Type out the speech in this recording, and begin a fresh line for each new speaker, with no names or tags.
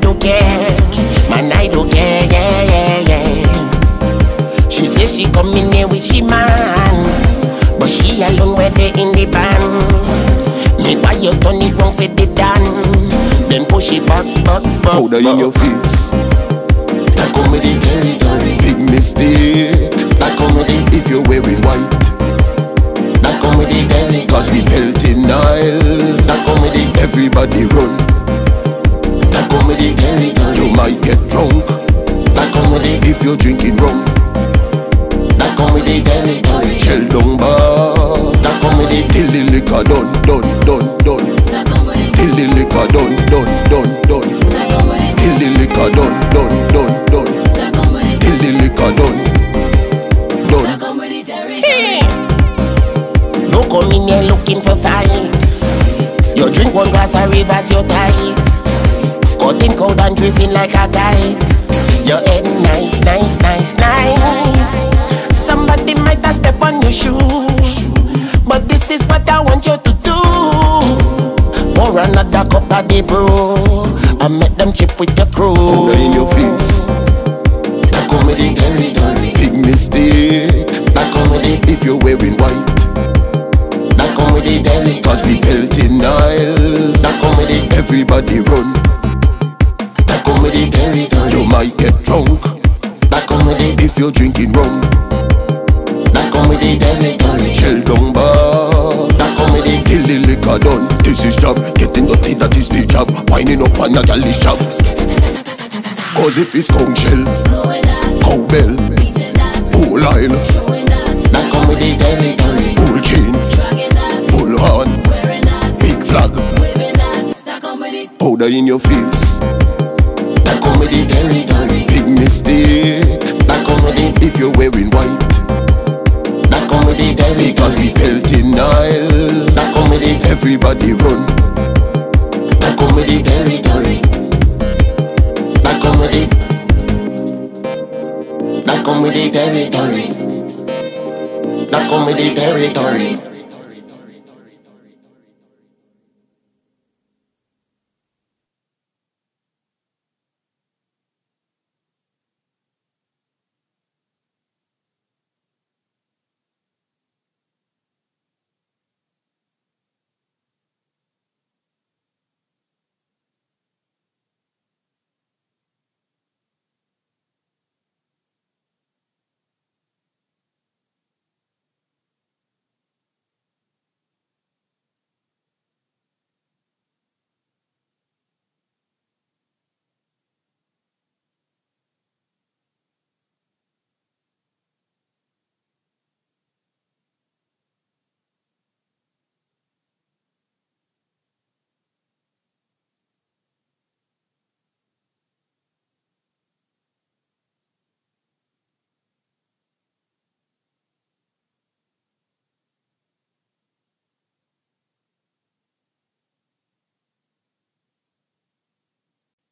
don't care. Man, I don't care, yeah, yeah, yeah. She says she come in here with she man, but she alone where they in the band. Me why you turn it wrong for the dan, then push it back.
Powder in your face.
That comedy territory.
Big mistake.
That comedy.
If you're wearing white,
that comedy territory.
cause we pelting Nile.
That comedy.
Everybody run.
That comedy territory.
You might get drunk.
That comedy.
If you're drinking rum.
That comedy territory.
Shell down bar.
That comedy.
Till the liquor done. Till the liquor done. Till the liquor done. Till the liquor done.
Hey. Don't come in here looking for fight. You drink one glass of reverse your tide. Cutting cold and drifting like a kite. Your head nice. Somebody might have step on your shoe, but this is what I want you to do. Pour another cup of the brew and make them chip with your crew.
Powder in your face.
That comedy territory.
Big mistake.
That comedy.
If you're wearing white,
That comedy territory.
cause we pelting Nile.
That comedy.
Everybody run.
That comedy territory.
You might get drunk.
That comedy.
If you're drinking rum.
That comedy territory.
Shell down bar.
That comedy.
Till the liquor done. This is job. Getting dirty, that is the job. Winding up on a galley shop. Cause if it's conch shell, cowbell, full line,
That comedy territory.
full chain, full horn, big flag, powder in your face.
That comedy territory.
Big mistake.
That comedy.
If you're wearing white,
That comedy territory.
because we pelting Nile.
That comedy.
Everybody run.
That comedy territory. That comedy. That comedy territory. That comedy territory.